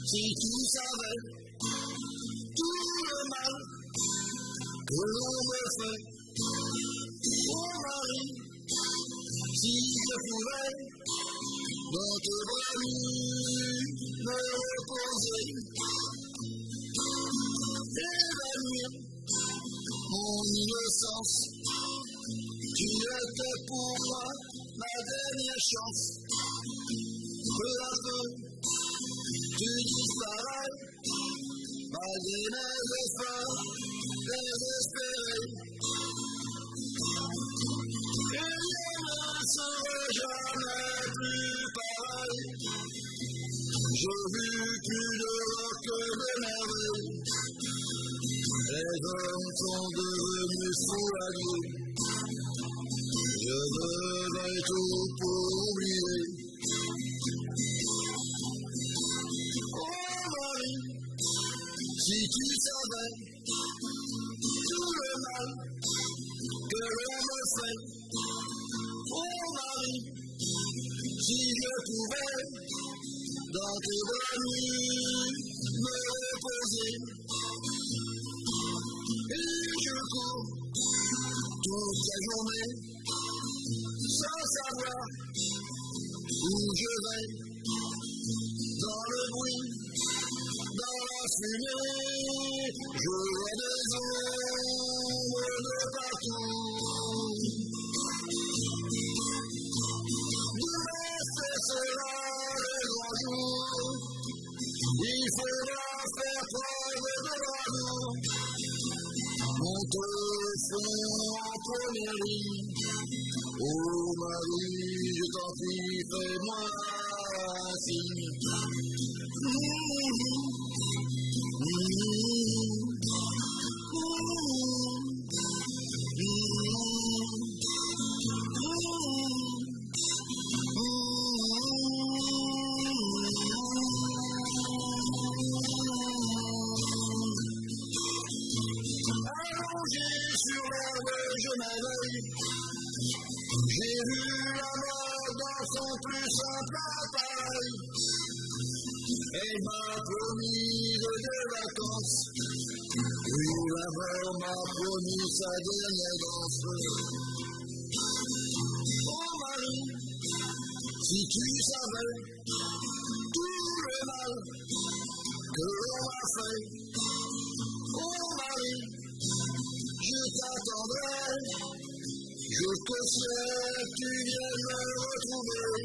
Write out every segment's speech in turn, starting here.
Si tu savais tout le mal que l'on me fait, mon mari, si je pouvais dans tes bras nus me reposer, évanouir mon innocence, tu étais pour moi ma dernière chance. Peu à peu, tu disparais, malgré mes efforts désespérés. Et ne serai jamais plus pareil. J'ai vu plus de que de merveilles. Les hommes sont devenus fous à Dieu. Je devrais tout pour oublier. Si tu savais tout le mal que l'on me fait, oh mari, si je pouvais dans tes bras nus me reposer, et je cours toute la journée sans savoir où je vais, dans le bruit, dans la fumée, je vois des ombres de partout. Demain, ce sera le grand jour. Il faudra faire preuve de l'amour. Monte le fond en première ligne. Oh Marie, je t'en prie, fais-moi un signe. Allongé sur l'herbe, je m'éveille. J'ai vu la mort dans son plus simple appareil. Elle m'a promis de vacances. Oui, la mort m'a promis sa dernière danse. Oh mari, si tu savais tout le mal que l'on m'a fait. Oh mari, je t'attendrai jusqu'au ciel, tu viens me retrouver.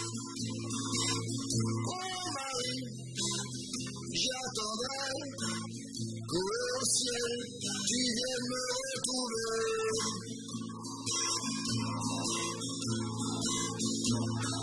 Oh mari, j'attendrai qu'au ciel, tu viennes me retrouver.